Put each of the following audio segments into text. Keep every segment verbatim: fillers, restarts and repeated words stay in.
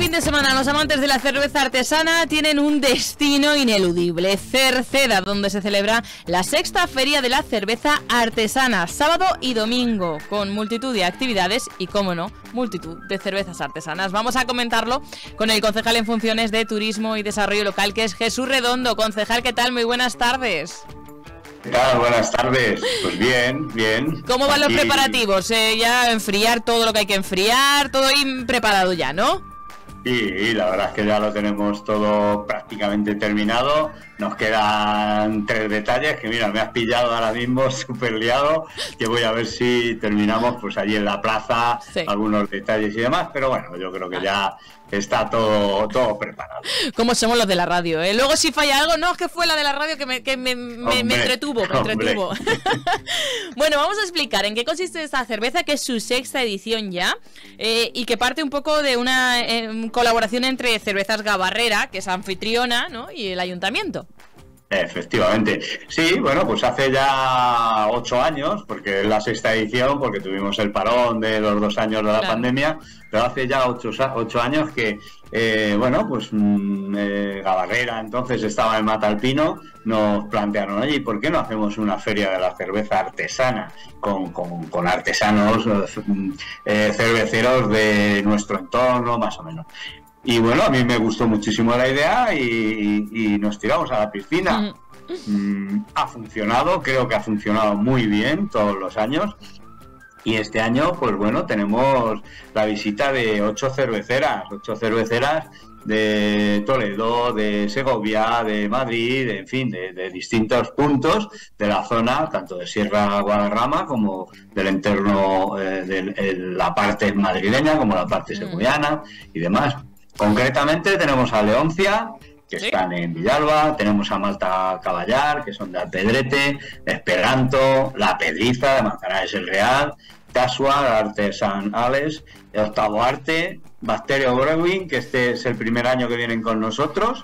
fin de semana los amantes de la cerveza artesana tienen un destino ineludible, Cerceda, donde se celebra la sexta Feria de la Cerveza Artesana, sábado y domingo, con multitud de actividades y, cómo no, multitud de cervezas artesanas. Vamos a comentarlo con el concejal en funciones de Turismo y Desarrollo Local, que es Jesús Redondo. Concejal, ¿qué tal? Muy buenas tardes. ¿Qué tal? Buenas tardes. Pues bien, bien. ¿Cómo van Aquí... los preparativos? Eh, ya enfriar todo lo que hay que enfriar, todo ahí preparado ya, ¿no? Sí, la verdad es que ya lo tenemos todo prácticamente terminado. Nos quedan tres detalles que, mira, me has pillado ahora mismo súper liado, que voy a ver si terminamos pues allí en la plaza, sí, algunos detalles y demás, pero bueno, yo creo que ya está todo, todo preparado. Como somos los de la radio, ¿eh? Luego si falla algo, no, es que fue la de la radio que me, que me, me, hombre, me entretuvo, me entretuvo. Bueno, vamos a explicar en qué consiste esta cerveza, que es su sexta edición ya, eh, y que parte un poco de una eh, colaboración entre Cervezas Gabarrera, que es anfitriona, ¿no?, y el ayuntamiento. Efectivamente. Sí, bueno, pues hace ya ocho años, porque es la sexta edición, porque tuvimos el parón de los dos años de la claro. pandemia, pero hace ya ocho, ocho años que, eh, bueno, pues eh, Gabarrera entonces estaba en Matalpino, nos plantearon, oye, ¿por qué no hacemos una feria de la cerveza artesana con, con, con artesanos eh, cerveceros de nuestro entorno, más o menos? Y bueno, a mí me gustó muchísimo la idea y, y nos tiramos a la piscina. Mm, ha funcionado, creo que ha funcionado muy bien todos los años. Y este año, pues bueno, tenemos la visita de ocho cerveceras, ocho cerveceras de Toledo, de Segovia, de Madrid, en fin, de, de distintos puntos de la zona, tanto de Sierra Guadarrama como del entorno eh, de la parte madrileña, como la parte segoviana y demás. Concretamente tenemos a Leoncia, que ¿sí?, están en Villalba, tenemos a Malta Caballar, que son de Alpedrete, Esperanto, La Pedriza, de Manzanares el Real, Tasua, Artesanales, Octavo Arte, Bacterio Brewing, que este es el primer año que vienen con nosotros,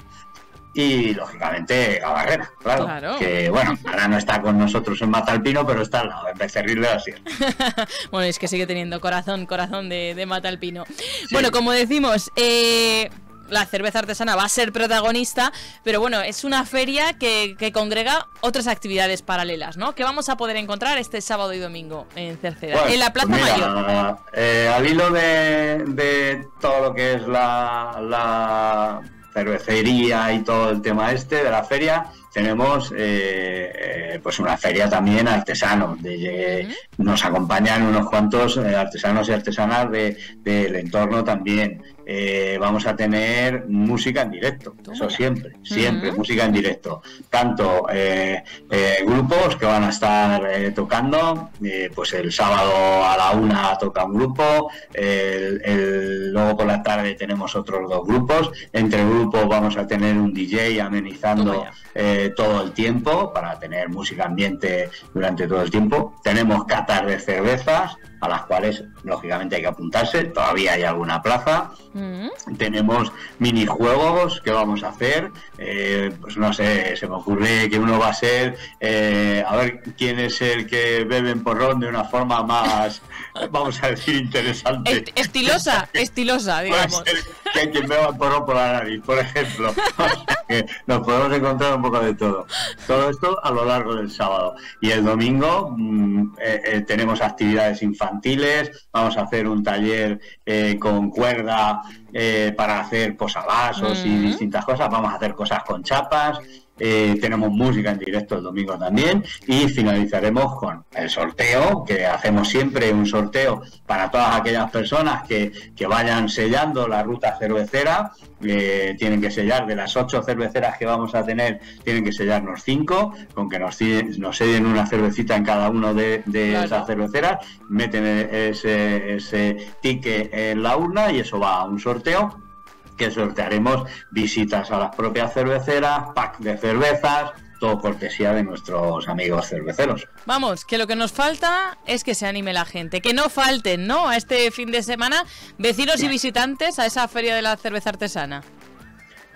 y lógicamente Gabarrera, claro, claro, que bueno, ahora no está con nosotros en Matalpino, pero está al lado, en Becerril de la Sierra. Bueno, es que sigue teniendo corazón, corazón de, de Matalpino. Sí. Bueno, como decimos, eh, la cerveza artesana va a ser protagonista, pero bueno, es una feria que, que congrega otras actividades paralelas, ¿no?, que vamos a poder encontrar este sábado y domingo en Cerceda, bueno, en la Plaza pues mira, Mayor. Eh, al hilo de, de todo lo que es la... la... cervecería y todo el tema este de la feria, tenemos eh, eh, pues una feria también artesanos, de, de, uh-huh. nos acompañan unos cuantos eh, artesanos y artesanas de, del entorno también. Eh, vamos a tener música en directo, eso siempre, siempre, uh-huh. música en directo. Tanto eh, eh, grupos que van a estar eh, tocando, eh, pues el sábado a la una toca un grupo, el, el, luego por la tarde tenemos otros dos grupos, entre grupos vamos a tener un D J amenizando eh, todo el tiempo, para tener música ambiente durante todo el tiempo. Tenemos catas de cervezas, a las cuales lógicamente hay que apuntarse, todavía hay alguna plaza. Mm. Tenemos minijuegos que vamos a hacer, eh, pues no sé, se me ocurre que uno va a ser eh, a ver quién es el que bebe en porrón de una forma más, vamos a decir, interesante. Est estilosa, estilosa, digamos. Puede ser que hay quien beba en porrón por la nariz, por ejemplo. O sea, que nos podemos encontrar un poco de todo. Todo esto a lo largo del sábado. Y el domingo mmm, eh, eh, tenemos actividades infantiles, vamos a hacer un taller eh, con cuerda eh, para hacer posavasos mm. y distintas cosas, vamos a hacer cosas con chapas. Eh, tenemos música en directo el domingo también, y finalizaremos con el sorteo, que hacemos siempre un sorteo para todas aquellas personas que, que vayan sellando la ruta cervecera. Eh, tienen que sellar, de las ocho cerveceras que vamos a tener, tienen que sellarnos cinco, con que nos, nos sellen una cervecita en cada uno de, de claro. esas cerveceras, meten ese, ese ticket en la urna y eso va a un sorteo, que sortearemos visitas a las propias cerveceras, pack de cervezas, todo cortesía de nuestros amigos cerveceros. Vamos, que lo que nos falta es que se anime la gente, que no falten, ¿no?, a este fin de semana vecinos y visitantes a esa feria de la cerveza artesana.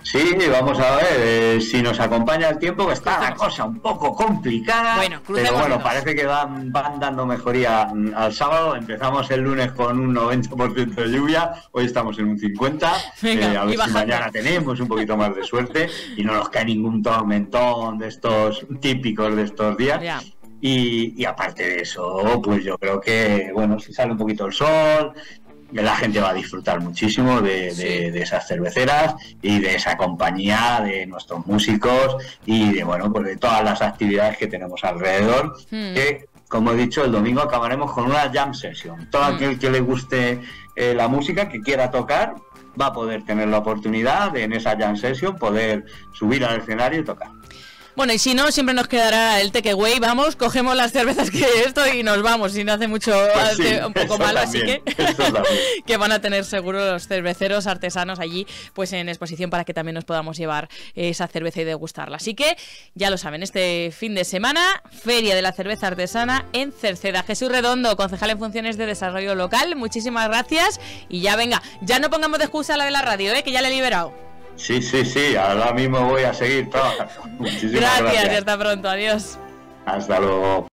Sí, vamos a ver eh, si nos acompaña el tiempo, que está la cosa un poco complicada. Bueno, pero bueno, parece que van, van dando mejoría al sábado. Empezamos el lunes con un noventa por ciento de lluvia, hoy estamos en un cincuenta por ciento. Venga, eh, a ver y si bajando. mañana tenemos un poquito más de suerte y no nos cae ningún tormentón de estos típicos de estos días. Ya. Y, y aparte de eso, pues yo creo que, bueno, si sale un poquito el sol, la gente va a disfrutar muchísimo de, Sí. de, de esas cerveceras y de esa compañía, de nuestros músicos y de, bueno, pues de todas las actividades que tenemos alrededor, Mm. que, como he dicho, el domingo acabaremos con una jam session. Todo Mm. aquel que le guste eh, la música, que quiera tocar, va a poder tener la oportunidad de en esa jam session poder subir al escenario y tocar. Bueno, y si no, siempre nos quedará el takeaway, vamos, cogemos las cervezas que esto y nos vamos, si no hace mucho, Pues sí, hace un poco eso malo, también, así que eso también. que van a tener seguro los cerveceros artesanos allí, pues en exposición para que también nos podamos llevar esa cerveza y degustarla. Así que, ya lo saben, este fin de semana, Feria de la Cerveza Artesana en Cerceda. Jesús Redondo, concejal en funciones de desarrollo local, muchísimas gracias y ya venga, ya no pongamos de excusa la de la radio, ¿eh? Que ya le he liberado. Sí, sí, sí, ahora mismo voy a seguir trabajando. Muchísimas Gracias, gracias. y hasta pronto, adiós. Hasta luego.